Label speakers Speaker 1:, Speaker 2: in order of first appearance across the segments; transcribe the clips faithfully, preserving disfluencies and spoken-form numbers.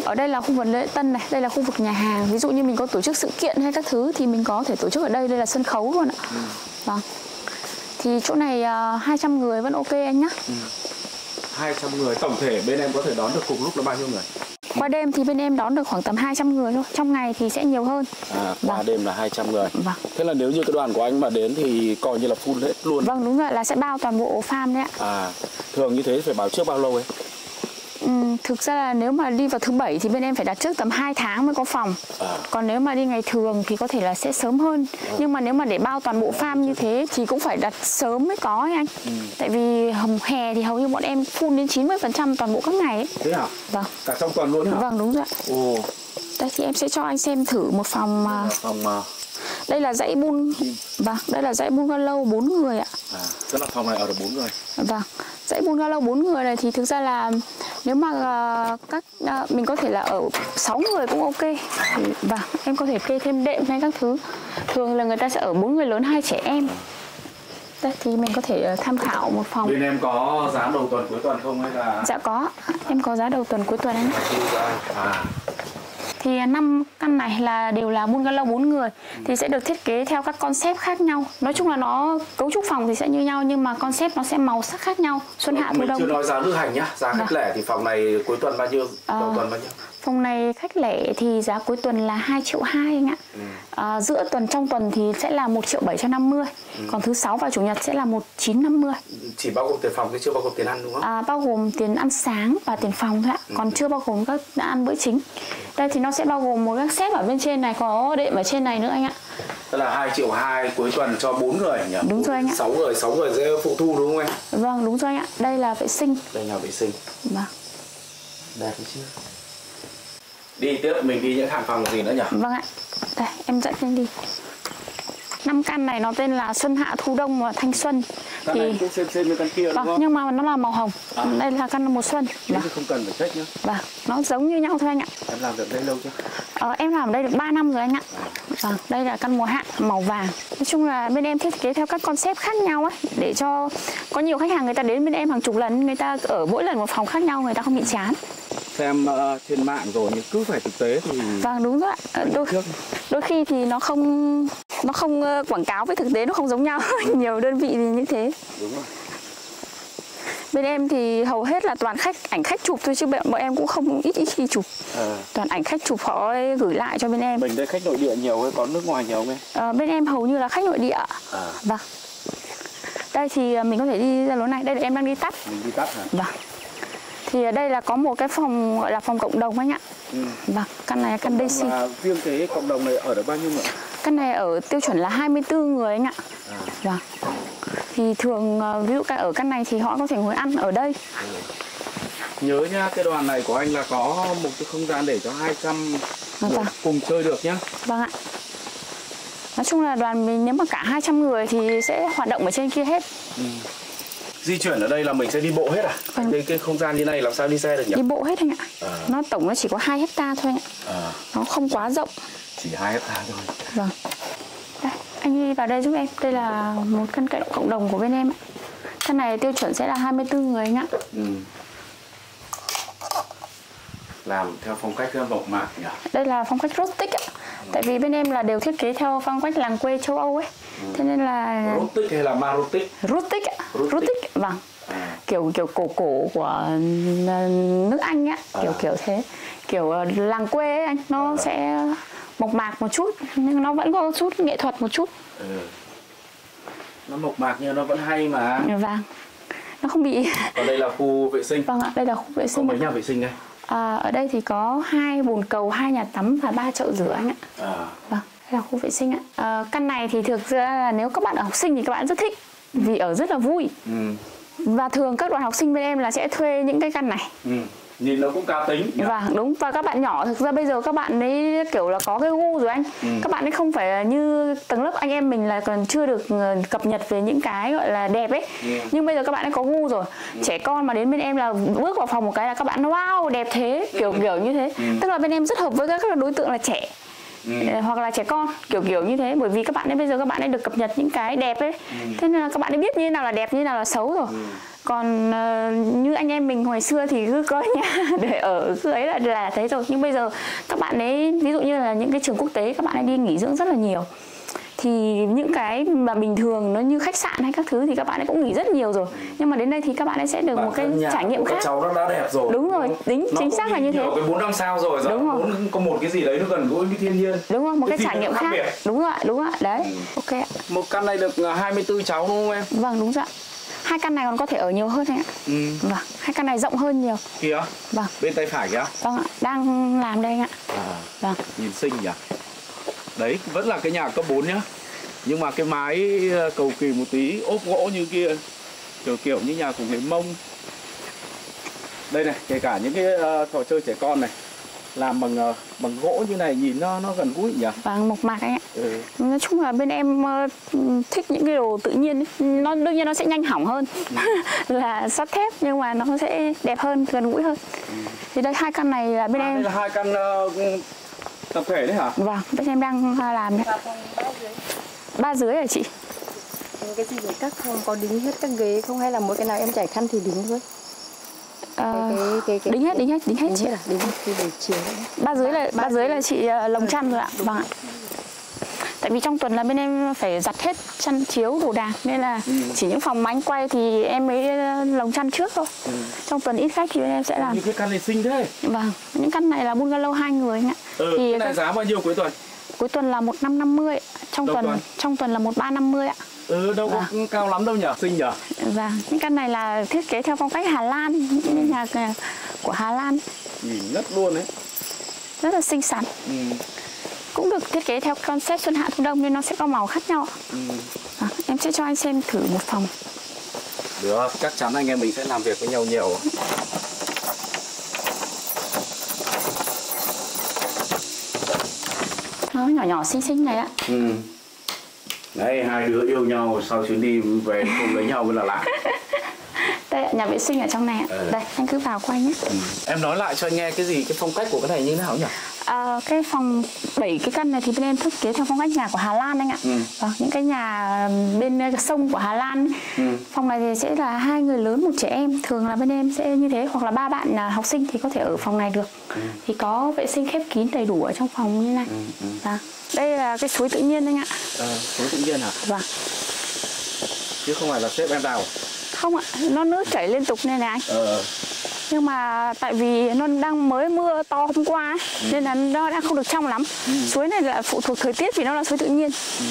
Speaker 1: ở đây là khu vực lễ tân này, đây là khu vực nhà hàng. Ví dụ như mình có tổ chức sự kiện hay các thứ thì mình có thể tổ chức ở đây, đây là sân khấu luôn ạ. Ừ. Vâng. Thì chỗ này uh, hai trăm người vẫn ok anh nhá. Ừ.
Speaker 2: hai trăm người, tổng thể bên em có thể đón được cùng lúc là bao nhiêu người?
Speaker 1: Qua đêm thì bên em đón được khoảng tầm hai trăm người thôi, trong ngày thì sẽ nhiều hơn.
Speaker 2: À, qua vâng. đêm là hai trăm người.
Speaker 1: Vâng.
Speaker 2: Thế là nếu như cái đoàn của anh mà đến thì coi như là full hết luôn.
Speaker 1: Vâng, đúng rồi, là sẽ bao toàn bộ farm đấy ạ.
Speaker 2: À, thường như thế phải báo trước bao lâu ấy?
Speaker 1: Ừ, thực ra là nếu mà đi vào thứ bảy thì bên em phải đặt trước tầm hai tháng mới có phòng. À. Còn nếu mà đi ngày thường thì có thể là sẽ sớm hơn. À. Nhưng mà nếu mà để bao toàn bộ farm như thế thì cũng phải đặt sớm mới có ấy anh. Ừ. Tại vì hè thì hầu như bọn em full đến chín mươi phần trăm toàn bộ các ngày ấy.
Speaker 2: Thế hả?
Speaker 1: Vâng.
Speaker 2: Cả trong tuần luôn hả?
Speaker 1: Vâng, đúng rồi ạ. Ồ. Đây thì em sẽ cho anh xem thử một phòng mà...
Speaker 2: Phòng mà...
Speaker 1: Đây là dãy bun. Vâng, đây là dãy bungalow bốn người ạ.
Speaker 2: À, tức là phòng này ở được bốn người.
Speaker 1: Vâng. Dãy bungalow bốn người này thì thực ra là nếu mà uh, các uh, mình có thể là ở sáu người cũng ok. Thì, vâng, em có thể kê thêm đệm hay các thứ. Thường là người ta sẽ ở bốn người lớn, hai trẻ em. Đây thì mình có thể uh, tham khảo một phòng.
Speaker 2: Bên em có giá đầu tuần cuối tuần không hay là?
Speaker 1: Dạ có, em có giá đầu tuần cuối tuần anh.
Speaker 2: À.
Speaker 1: Thì năm căn này là đều là bungalow bốn người. Ừ. Thì sẽ được thiết kế theo các concept khác nhau. Nói chung là nó cấu trúc phòng thì sẽ như nhau nhưng mà concept nó sẽ màu sắc khác nhau. Xuân hạ thu đông.
Speaker 2: Mình chưa nói giá lữ hành nhá. Giá khách lẻ thì phòng này cuối tuần bao nhiêu?
Speaker 1: À,
Speaker 2: đầu tuần bao nhiêu?
Speaker 1: Phòng này khách lẻ thì giá cuối tuần là hai triệu hai anh ạ. Ừ. À, giữa tuần trong tuần thì sẽ là một triệu bảy trăm năm mươi. Ừ. Còn thứ sáu và chủ nhật sẽ là một nghìn chín trăm năm mươi.
Speaker 2: Chỉ bao gồm tiền phòng chứ chưa bao gồm tiền ăn đúng không?
Speaker 1: À, bao gồm tiền ăn sáng và tiền phòng thôi ạ. Ừ. Còn chưa bao gồm các ăn bữa chính. Đây thì nó sẽ bao gồm một các xếp ở bên trên này, có đệm ở trên này nữa anh ạ.
Speaker 2: Tức là hai triệu hai cuối tuần cho bốn người nhỉ?
Speaker 1: Đúng rồi anh ạ.
Speaker 2: sáu người, sáu người sẽ phụ thu đúng không em?
Speaker 1: Vâng, đúng rồi anh ạ. Đây là vệ sinh.
Speaker 2: Đây là vệ sinh.
Speaker 1: Vâng.
Speaker 2: Đẹp chứ. Đi tiếp mình đi những hạng phòng gì nữa nhỉ?
Speaker 1: Vâng ạ. Đây, em dẫn anh đi. Năm căn này nó tên là Xuân Hạ Thu Đông và Thanh Xuân.
Speaker 2: Căn
Speaker 1: thì
Speaker 2: này cũng xem xem với căn kia đúng
Speaker 1: vâng,
Speaker 2: không?
Speaker 1: nhưng mà nó là màu hồng. À. Đây là căn mùa xuân.
Speaker 2: Vâng. Không cần phải check nhá.
Speaker 1: Vâng, nó giống như nhau thôi anh ạ.
Speaker 2: Em làm được đây lâu chưa?
Speaker 1: Ờ, em làm ở đây được ba năm rồi anh ạ. À. Vâng, đây là căn mùa hạ màu vàng. Nói chung là bên em thiết kế theo các concept khác nhau ấy, để cho có nhiều khách hàng người ta đến bên em hàng chục lần, người ta ở mỗi lần một phòng khác nhau, người ta không bị chán.
Speaker 2: Xem uh, trên mạng rồi nhưng cứ phải thực tế thì...
Speaker 1: Vâng, đúng rồi ạ. Đôi, đôi khi thì nó không nó không uh, quảng cáo với thực tế nó không giống nhau. Nhiều đơn vị thì như thế.
Speaker 2: Đúng rồi.
Speaker 1: Bên em thì hầu hết là toàn khách ảnh khách chụp thôi chứ bọn em cũng không ít ít khi chụp. À. Toàn ảnh khách chụp họ gửi lại cho bên em.
Speaker 2: Mình đây khách nội địa nhiều hay có nước ngoài nhiều không em?
Speaker 1: À, bên em hầu như là khách nội địa. À. Vâng. Đây thì mình có thể đi ra lối này. Đây là em đang đi tắt.
Speaker 2: Mình đi tắt hả?
Speaker 1: Vâng. Thì ở đây là có một cái phòng gọi là phòng cộng đồng anh ạ. Ừ. Vâng, căn này là căn bê xê.
Speaker 2: Và riêng cái cộng đồng này ở được bao nhiêu người?
Speaker 1: Căn này ở tiêu chuẩn là hai mươi tư người anh ạ. À. Vâng. Thì thường ví dụ ở căn này thì họ có thể ngồi ăn ở đây. Ừ.
Speaker 2: Nhớ nha, cái đoàn này của anh là có một cái không gian để cho hai trăm người vâng. cùng chơi được nhá.
Speaker 1: Vâng ạ. Nói chung là đoàn mình nếu mà cả hai trăm người thì sẽ hoạt động ở trên kia hết. Ừ.
Speaker 2: Di chuyển ở đây là mình sẽ đi bộ hết à? Vâng. Cái, cái không gian như này làm sao đi xe được nhỉ?
Speaker 1: Đi bộ hết anh ạ. À. Nó tổng nó chỉ có hai hecta thôi anh ạ. À. Nó không quá rộng.
Speaker 2: Chỉ hai hecta thôi.
Speaker 1: Vâng. Đây, anh đi vào đây giúp em. Đây là một căn cạnh cộng đồng của bên em ạ. Căn này tiêu chuẩn sẽ là hai mươi tư người anh ạ. Ừ.
Speaker 2: Làm theo phong cách mộc mạc nhỉ?
Speaker 1: Đây là phong cách rustic ạ. Ừ. Tại vì bên em là đều thiết kế theo phong cách làng quê châu Âu ấy. Ừ. Thế nên là...
Speaker 2: Rustic hay là marutic?
Speaker 1: Rustic ạ. Rustic. Rustic. Vâng. À. Kiểu kiểu cổ cổ của nước Anh á. Kiểu à. kiểu thế. Kiểu làng quê ấy anh. Nó à. sẽ mộc mạc một chút. Nhưng nó vẫn có chút nghệ thuật một chút. Ừ.
Speaker 2: Nó mộc mạc nhưng nó vẫn hay mà.
Speaker 1: Vâng. Nó không bị...
Speaker 2: Còn đây là khu vệ sinh.
Speaker 1: Vâng ạ, đây là khu vệ sinh.
Speaker 2: Có mấy nhà vệ sinh đây?
Speaker 1: À, ở đây thì có hai bồn cầu, hai nhà tắm và ba chậu rửa anh ạ. À. Vâng, đây là khu vệ sinh ạ. À, căn này thì thực ra là nếu các bạn ở học sinh thì các bạn rất thích vì ở rất là vui. Ừ. Và thường các đoàn học sinh bên em là sẽ thuê những cái căn này. Ừ.
Speaker 2: Nhìn nó cũng cá tính.
Speaker 1: Vâng, đúng. Và các bạn nhỏ thực ra bây giờ các bạn ấy kiểu là có cái gu rồi anh. Ừ. Các bạn ấy không phải như tầng lớp anh em mình là còn chưa được cập nhật về những cái gọi là đẹp ấy. Ừ. Nhưng bây giờ các bạn ấy có gu rồi. Ừ. Trẻ con mà đến bên em là bước vào phòng một cái là các bạn wow đẹp thế, kiểu kiểu như thế. Ừ. Tức là bên em rất hợp với các đối tượng là trẻ. Ừ. Hoặc là trẻ con kiểu kiểu như thế, bởi vì các bạn ấy bây giờ các bạn ấy được cập nhật những cái đẹp ấy. Ừ. Thế nên là các bạn ấy biết như nào là đẹp, như nào là xấu rồi. Ừ. Còn uh, như anh em mình hồi xưa thì cứ có nhà để ở cứ ấy là là thấy rồi. Nhưng bây giờ các bạn ấy ví dụ như là những cái trường quốc tế các bạn ấy đi nghỉ dưỡng rất là nhiều. Thì những cái mà bình thường nó như khách sạn hay các thứ thì các bạn ấy cũng nghỉ rất nhiều rồi. Nhưng mà đến đây thì các bạn ấy sẽ được Bản một cái trải nghiệm khác.
Speaker 2: Các cháu nó đã đẹp rồi.
Speaker 1: Đúng rồi, đúng, chính xác là như thế.
Speaker 2: Cái bốn năm sao rồi, rồi. Đúng rồi. Muốn có một cái gì đấy nó gần gũi với thiên nhiên.
Speaker 1: Đúng rồi, một cái, cái trải nghiệm khác. Biệt. Đúng rồi, đúng rồi, đấy. Ừ. Ok.
Speaker 2: Một căn này được hai mươi tư cháu đúng không em?
Speaker 1: Vâng, đúng rồi. Hai căn này còn có thể ở nhiều hơn anh ạ. Ừ. Vâng, hai căn này rộng hơn nhiều.
Speaker 2: Kìa.
Speaker 1: Vâng.
Speaker 2: Bên tay phải kìa.
Speaker 1: Vâng ạ, đang làm đây anh ạ.
Speaker 2: À.
Speaker 1: Vâng.
Speaker 2: Nhìn xinh nhỉ. Đấy, vẫn là cái nhà cấp bốn nhá. Nhưng mà cái mái cầu kỳ một tí, ốp gỗ như kia, kiểu kiểu như nhà của người Mông. Đây này, kể cả những cái uh, trò chơi trẻ con này làm bằng uh, bằng gỗ như này nhìn nó nó gần gũi nhỉ.
Speaker 1: Vâng, mộc mạc anh ạ.
Speaker 2: Ừ.
Speaker 1: Nói chung là bên em uh, thích những cái đồ tự nhiên ấy. Nó đương nhiên nó sẽ nhanh hỏng hơn ừ. là sắt thép, nhưng mà nó sẽ đẹp hơn, gần gũi hơn. Ừ. Thì đây hai căn này là bên à, em.
Speaker 2: Đây là hai căn uh, tập thể đấy hả?
Speaker 1: Vâng, bên em đang làm đấy. Ba dưới hả chị?
Speaker 3: Cái gì vậy, các phòng có đính hết các ghế không hay là mỗi cái nào em trải khăn thì đính thôi?
Speaker 1: À, cái, cái, cái, đính hết, đính hết, đính hết
Speaker 3: đính
Speaker 1: chị.
Speaker 3: Hết à? Đính hết thì buổi chiều.
Speaker 1: Ba dưới là ba dưới là chị lồng chăn rồi ạ. Vâng ạ. Tại vì trong tuần là bên em phải giặt hết chăn chiếu đồ đạc nên là ừ. chỉ những phòng mà anh quay thì em mới lồng chăn trước thôi. Ừ. Trong tuần ít khách thì bên em sẽ làm.
Speaker 2: Những cái căn này xinh thế.
Speaker 1: Vâng, những căn này là bungalow hai người anh ạ.
Speaker 2: Ừ, thì cái này các... giá bao nhiêu cuối tuần?
Speaker 1: Cuối tuần là một năm năm mươi, trong tuần, tuần trong tuần là một ba năm mươi ạ.
Speaker 2: Ừ, đâu có vâng. cao lắm đâu nhỉ, xinh nhỉ.
Speaker 1: Vâng, những căn này là thiết kế theo phong cách Hà Lan, ừ. nhà của Hà Lan.
Speaker 2: Nhìn ngất luôn đấy.
Speaker 1: Rất là xinh xắn. Ừ. Cũng được thiết kế theo concept xuân hạ thu đông nên nó sẽ có màu khác nhau. Ừ. À, em sẽ cho anh xem thử một phòng.
Speaker 2: Được, chắc chắn anh em mình sẽ làm việc với nhau nhiều.
Speaker 1: Nó nhỏ nhỏ xinh xinh này ạ.
Speaker 2: Ừ. Đấy, hai đứa yêu nhau sau chuyến đi về cùng lấy nhau mới là lạ.
Speaker 1: Đây ạ, nhà vệ sinh ở trong này ạ. Ừ. Đây, anh cứ vào quay nhé. Ừ.
Speaker 2: Em nói lại cho anh nghe cái gì, cái phong cách của cái này như thế nào nhỉ?
Speaker 1: À, cái phòng bảy cái căn này thì bên em thiết kế theo phong cách nhà của Hà Lan anh ạ. Ừ. Vâng, những cái nhà bên sông của Hà Lan. Ừ. Phòng này thì sẽ là hai người lớn một trẻ em, thường là bên em sẽ như thế, hoặc là ba bạn là học sinh thì có thể ở phòng này được. Ừ. Thì có vệ sinh khép kín đầy đủ ở trong phòng như này. Ừ. Ừ. Vâng. Đây là cái suối tự nhiên anh ạ.
Speaker 2: À, suối tự nhiên hả?
Speaker 1: Vâng.
Speaker 2: Chứ không phải là xếp em đào.
Speaker 1: Không ạ, nó nước chảy liên tục này này anh. Ờ. Nhưng mà tại vì nó đang mới mưa to hôm qua ấy, ừ. nên là nó đang không được trong lắm. Ừ. Suối này là phụ thuộc thời tiết vì nó là suối tự nhiên. Ừ.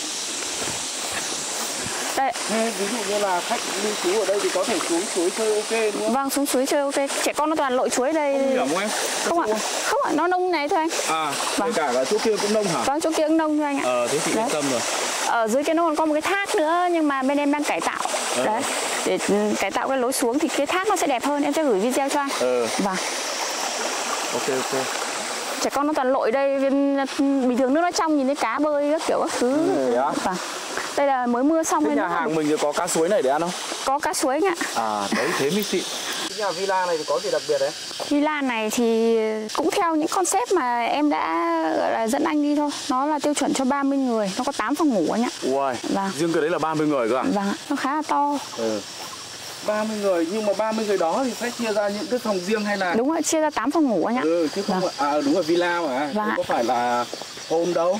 Speaker 1: Đây.
Speaker 2: Thế, ví dụ như là khách lưu trú ở đây thì có thể xuống suối chơi ok đúng không?
Speaker 1: Vâng, xuống suối chơi ok. Trẻ con nó toàn lội suối đây.
Speaker 2: Không hiểu không em?
Speaker 1: Không ạ, không ạ, nó nông này thôi anh.
Speaker 2: À, vâng. Cả là chỗ kia cũng nông hả?
Speaker 1: Vâng, chỗ kia cũng nông thôi anh ạ.
Speaker 2: Ờ, thế thì yên tâm rồi.
Speaker 1: Ở dưới kia nó còn có một cái thác nữa nhưng mà bên em đang cải tạo. Ờ. Đấy. Để cải tạo cái lối xuống thì cái thác nó sẽ đẹp hơn, em sẽ gửi video cho anh. Ừ. Vâng.
Speaker 2: Ok ok.
Speaker 1: Trẻ con nó toàn lội đây, bình thường nước nó trong nhìn thấy cá bơi các kiểu các thứ. Ừ, vâng. Đây là mới mưa xong.
Speaker 2: Thế nhà hàng được... mình thì có cá suối này để ăn không?
Speaker 1: Có cá suối anh ạ.
Speaker 2: À đấy, thế mới xịn. Cái nhà villa này thì có gì đặc biệt đấy?
Speaker 1: Villa này thì cũng theo những concept mà em đã gọi là dẫn anh đi thôi. Nó là tiêu chuẩn cho ba mươi người, nó có tám phòng ngủ anh ạ.
Speaker 2: Ui, vâng. Riêng cái đấy là ba mươi người cơ à?
Speaker 1: Vâng, nó khá là to. Ừ.
Speaker 2: ba mươi người, nhưng mà ba mươi người đó thì sẽ chia ra những cái phòng riêng hay là?
Speaker 1: Đúng rồi, chia ra tám phòng ngủ anh ạ.
Speaker 2: Ừ, chứ không. Vâng. À đúng rồi, villa mà, vâng. Không có phải là home đâu.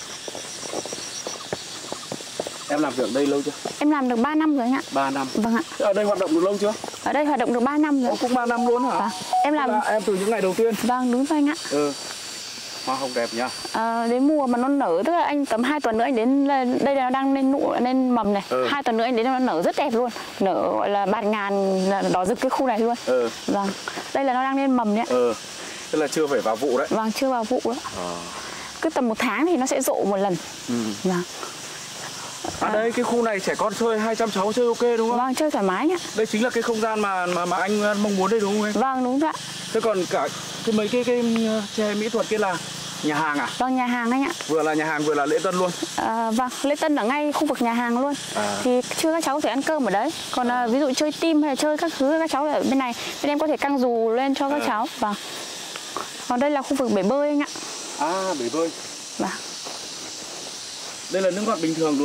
Speaker 2: Em làm việc ở đây lâu chưa?
Speaker 1: Em làm được ba năm rồi anh ạ.
Speaker 2: ba năm.
Speaker 1: Vâng ạ.
Speaker 2: Ở đây hoạt động được lâu chưa?
Speaker 1: Ở đây hoạt động được ba năm rồi.
Speaker 2: Ồ, cũng ba năm luôn hả?
Speaker 1: Vâng. Em làm
Speaker 2: em từ những ngày đầu tiên.
Speaker 1: Vâng, đúng rồi anh ạ.
Speaker 2: Ừ. Hoa hồng đẹp nhá.
Speaker 1: À, đến mùa mà nó nở, tức là anh tầm hai tuần nữa anh đến đây là nó đang lên nụ lên mầm này. Ừ. hai tuần nữa anh đến nó nở rất đẹp luôn. Nở gọi là bạt ngàn đỏ rực cái khu này luôn. Ừ. Vâng. Đây là nó đang lên mầm đấy.
Speaker 2: Ừ. Tức là chưa phải vào vụ đấy.
Speaker 1: Vâng, chưa vào vụ đấy. À. Cứ tầm một tháng thì nó sẽ rộ một lần. Ừ. Vâng.
Speaker 2: À, à đây cái khu này trẻ con chơi hai trăm cháu chơi ok đúng không?
Speaker 1: Vâng, chơi thoải mái nhá.
Speaker 2: Đây chính là cái không gian mà mà mà anh mong muốn đây đúng không em?
Speaker 1: Vâng, đúng rồi ạ.
Speaker 2: Thế còn cả cái mấy cái cái che mỹ thuật kia là nhà hàng à?
Speaker 1: Vâng, nhà hàng anh ạ.
Speaker 2: Vừa là nhà hàng vừa là lễ tân luôn.
Speaker 1: À, vâng, lễ tân ở ngay khu vực nhà hàng luôn. À. Thì trưa các cháu có thể ăn cơm ở đấy. Còn à. ví dụ chơi tim hay là chơi các thứ các cháu ở bên này, bên em có thể căng dù lên cho các à. cháu. Vâng. Còn đây là khu vực bể bơi anh ạ.
Speaker 2: À, bể bơi.
Speaker 1: Vâng.
Speaker 2: Đây là nước ngọt bình thường đúng không em?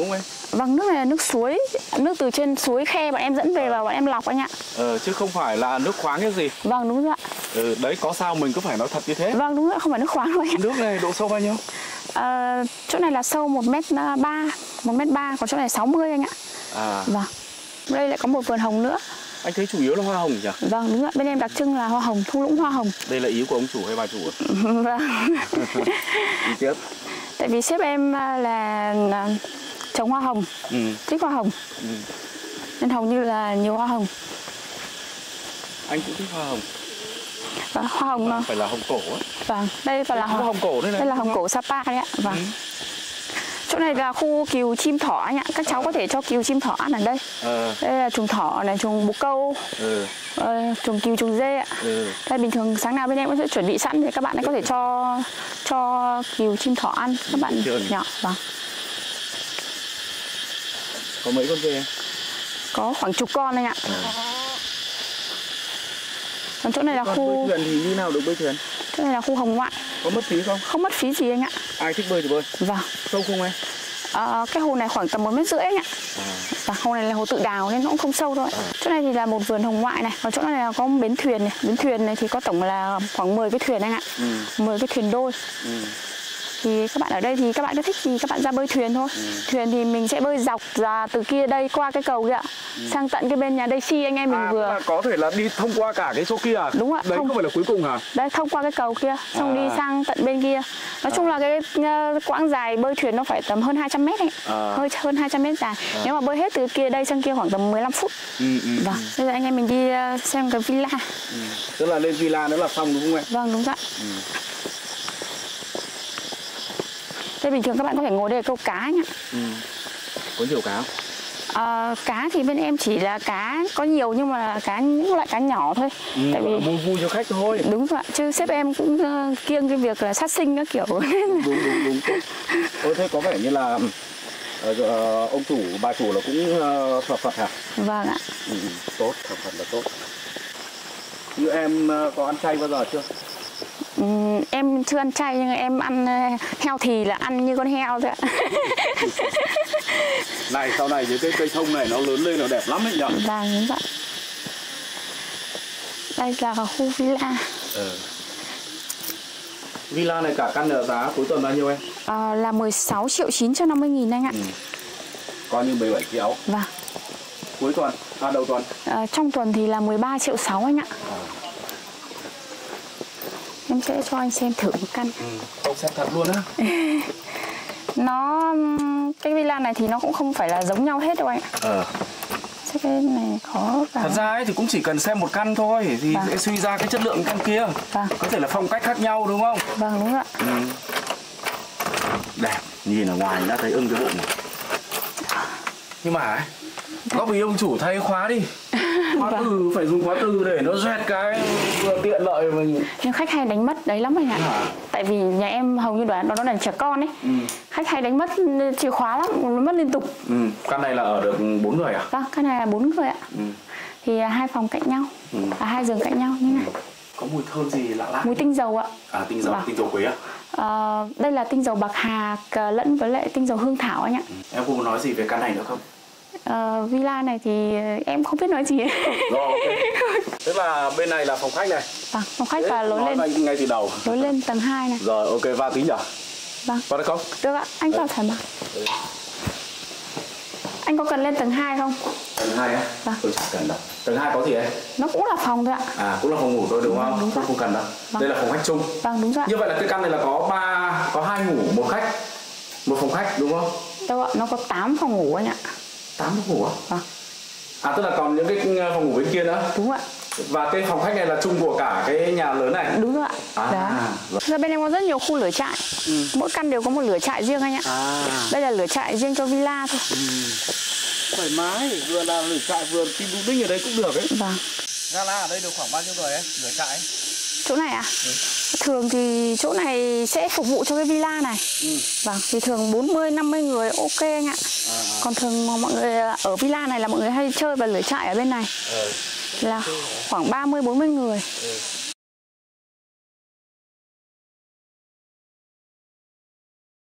Speaker 1: Vâng, nước này là nước suối, nước từ trên suối khe bọn em dẫn về và bọn em lọc anh ạ.
Speaker 2: Ờ, chứ không phải là nước khoáng cái gì.
Speaker 1: Vâng, đúng rồi ạ.
Speaker 2: Ừ, đấy có sao mình cứ phải nói thật như thế.
Speaker 1: Vâng, đúng rồi, không phải nước khoáng đâu anh ạ.
Speaker 2: Nước này độ sâu bao nhiêu?
Speaker 1: À, chỗ này là sâu một mét ba, một mét ba, còn chỗ này sáu mươi anh ạ.
Speaker 2: À.
Speaker 1: Vâng. Đây lại có một vườn hồng nữa.
Speaker 2: Anh thấy chủ yếu là hoa hồng nhỉ?
Speaker 1: Vâng, đúng ạ. Bên em đặc trưng là hoa hồng, thung lũng hoa hồng.
Speaker 2: Đây là ý của ông chủ hay bà chủ ạ?
Speaker 1: Vâng.
Speaker 2: Đi tiếp.
Speaker 1: Tại vì sếp em là trồng hoa hồng,
Speaker 2: ừ.
Speaker 1: thích hoa hồng,
Speaker 2: ừ.
Speaker 1: nên hầu như là nhiều hoa hồng.
Speaker 2: Anh cũng thích hoa hồng.
Speaker 1: Và hoa hồng nó
Speaker 2: phải là hồng cổ ấy.
Speaker 1: Vâng, đây phải là
Speaker 2: hoa hồng cổ đây này.
Speaker 1: Đây là hồng cổ Sapa đấy ạ. Vâng. Ừ. Chỗ này là khu cừu chim thỏ anh ạ. Các cháu à. có thể cho cừu chim thỏ ăn ở đây. À. Đây là chuồng thỏ này, chuồng bồ câu. Ừ. Ờ, chuồng cừu, chuồng dê ạ. Ừ. Đây bình thường sáng nào bên em cũng sẽ chuẩn bị sẵn để các bạn ấy có thể cho cho cừu chim thỏ ăn, các bạn nhỏ. Vâng.
Speaker 2: Có mấy con dê?
Speaker 1: Có khoảng chục con anh ạ. À. Còn chỗ này là
Speaker 2: còn
Speaker 1: khu
Speaker 2: bơi thuyền thì như nào được bơi thuyền?
Speaker 1: Chỗ này là khu hồng ngoại.
Speaker 2: Có mất phí không?
Speaker 1: Không mất phí gì anh ạ.
Speaker 2: Ai thích bơi thì bơi.
Speaker 1: Vâng.
Speaker 2: Sâu không em?
Speaker 1: À, cái hồ này khoảng tầm một mét rưỡi anh ạ. À. Và hồ này là hồ tự đào nên nó cũng không sâu đâu. À. Chỗ này thì là một vườn hồng ngoại này. Còn chỗ này là có một bến thuyền này. Bến thuyền này thì có tổng là khoảng mười cái thuyền anh ạ. Ừ. mười cái thuyền đôi. Ừ. Thì các bạn ở đây thì các bạn cứ thích thì các bạn ra bơi thuyền thôi. Ừ. Thuyền thì mình sẽ bơi dọc ra từ kia đây qua cái cầu kia ạ. Ừ. Sang tận cái bên nhà Daisy anh em mình à, vừa.
Speaker 2: Có thể là đi thông qua cả cái chỗ kia à?
Speaker 1: Đúng ạ.
Speaker 2: Đấy không, không phải là cuối cùng hả?
Speaker 1: Đấy, thông qua cái cầu kia, xong à. đi sang tận bên kia. Nói à. chung là cái uh, quãng dài bơi thuyền nó phải tầm hơn hai trăm mét ấy. À. Hơi hơn hai trăm mét dài. À. Nếu mà bơi hết từ kia đây sang kia khoảng tầm mười lăm phút. Ừ, ừ, vâng. Ừ. Bây giờ anh em mình đi uh, xem cái villa.
Speaker 2: Ừ. Tức là lên villa nữa là xong đúng không em?
Speaker 1: Vâng, đúng rồi. Ừ. Đây bình thường các bạn có thể ngồi đây để câu cá nhá. Ừ.
Speaker 2: Có nhiều cá không?
Speaker 1: À, cá thì bên em chỉ là cá có nhiều nhưng mà là cá những loại cá nhỏ thôi.
Speaker 2: Ừ, tại vì mua vui cho khách thôi.
Speaker 1: Đúng rồi, chứ sếp em cũng uh, kiêng cái việc là sát sinh các kiểu.
Speaker 2: Đúng đúng đúng. Ôi thế có vẻ như là uh, ông chủ bà chủ là cũng uh, thờ Phật hả?
Speaker 1: Vâng ạ.
Speaker 2: Ừ, tốt, thờ Phật là tốt. Như em uh, có ăn chay bao giờ chưa?
Speaker 1: Ừ, em chưa ăn chay nhưng em ăn heo thì là ăn như con heo thôi ạ.
Speaker 2: Này sau này những cái cây thông này nó lớn lên nó đẹp lắm ấy nhỉ?
Speaker 1: Vâng, đúng vậy. Đây là khu villa. Ừ.
Speaker 2: Villa này cả căn là giá cuối tuần bao nhiêu em?
Speaker 1: À, là mười sáu triệu chín trăm năm mươi nghìn anh ạ. Ừ.
Speaker 2: Coi như mười bảy triệu.
Speaker 1: Vâng.
Speaker 2: Cuối tuần, à đầu tuần?
Speaker 1: À, trong tuần thì là mười ba triệu sáu anh ạ. À. Em sẽ cho anh xem thử một căn.
Speaker 2: Ừ, ông xem thật luôn á.
Speaker 1: Nó cái villa này thì nó cũng không phải là giống nhau hết đâu anh ạ. Ờ. Cái này khó vào.
Speaker 2: Thật ra ấy thì cũng chỉ cần xem một căn thôi thì vâng. sẽ suy ra cái chất lượng căn kia. Vâng. Có thể là phong cách khác nhau đúng không?
Speaker 1: Vâng, đúng ạ. Ừ.
Speaker 2: Đẹp, nhìn ở ngoài đã thấy ưng cái bụng này. Nhưng mà ấy, góp ý ông chủ thay khóa đi. Khóa vâng. từ phải dùng khóa từ để nó doẹt cái vừa tiện lợi mình.
Speaker 1: Nhưng khách hay đánh mất đấy lắm anh ạ. À. Tại vì nhà em hầu như đoán nó là trẻ con ấy. Ừ. Khách hay đánh mất chìa khóa lắm, nó mất liên tục.
Speaker 2: Ừ. Căn này là ở được bốn người à?
Speaker 1: Vâng, căn này là bốn người ạ. Ừ. Thì hai phòng cạnh nhau, ừ. à, hai giường cạnh nhau như này.
Speaker 2: Có mùi thơm gì lạ lạ?
Speaker 1: Mùi tinh dầu ạ.
Speaker 2: À, tinh dầu, vâng. Tinh dầu quế à?
Speaker 1: À, đây là tinh dầu bạc hà lẫn với lại tinh dầu hương thảo anh ạ. Ừ.
Speaker 2: Em có muốn nói gì về căn này nữa không?
Speaker 1: Uh, villa này thì em không biết nói gì.
Speaker 2: Rồi, okay. Tức là bên này là phòng khách này.
Speaker 1: Vâng, phòng khách và lối lên
Speaker 2: ngay, ngay từ đầu.
Speaker 1: Lối lên tầng hai này.
Speaker 2: Rồi, ok, vào tí nhỉ?
Speaker 1: Vâng.
Speaker 2: Vào được không?
Speaker 1: Được ạ, anh vào thoải mái. Anh có cần lên tầng hai không?
Speaker 2: Tầng hai á? Vâng. Tôi chẳng cần đâu. Tầng hai có gì ấy?
Speaker 1: Nó cũng là phòng thôi ạ.
Speaker 2: À, cũng là phòng ngủ thôi đúng không?
Speaker 1: Đúng
Speaker 2: không, không cần đâu. Vâng. Đây là phòng khách chung.
Speaker 1: Vâng, đúng rồi.
Speaker 2: Như vậy là cái căn này là có ba, có hai ngủ, một khách, một phòng khách đúng không?
Speaker 1: Đâu ạ, nó có tám phòng ngủ anh ạ.
Speaker 2: tám phòng ngủ à?
Speaker 1: Vâng.
Speaker 2: À, tức là còn những cái phòng ngủ bên kia nữa?
Speaker 1: Đúng ạ.
Speaker 2: Và cái phòng khách này là chung của cả cái nhà lớn này?
Speaker 1: Đúng rồi ạ. À, đó. Rồi bên em có rất nhiều khu lửa trại. Ừ. Mỗi căn đều có một lửa trại riêng anh ạ. À. Đây là lửa trại riêng cho villa thôi. Ừ.
Speaker 2: Thoải mái, vừa là lửa trại vừa team building ở đây cũng được ấy.
Speaker 1: Vâng.
Speaker 2: Gala ở đây được khoảng bao nhiêu người ấy, lửa trại ấy?
Speaker 1: Chỗ này à? Ừ. Thường thì chỗ này sẽ phục vụ cho cái villa này. Ừ. Vâng, thì thường bốn mươi năm mươi người ok anh ạ. À, à. Còn thường mọi người ở villa này là mọi người hay chơi và lửa trại ở bên này. Ừ. Là khoảng ba mươi bốn mươi người. Ừ.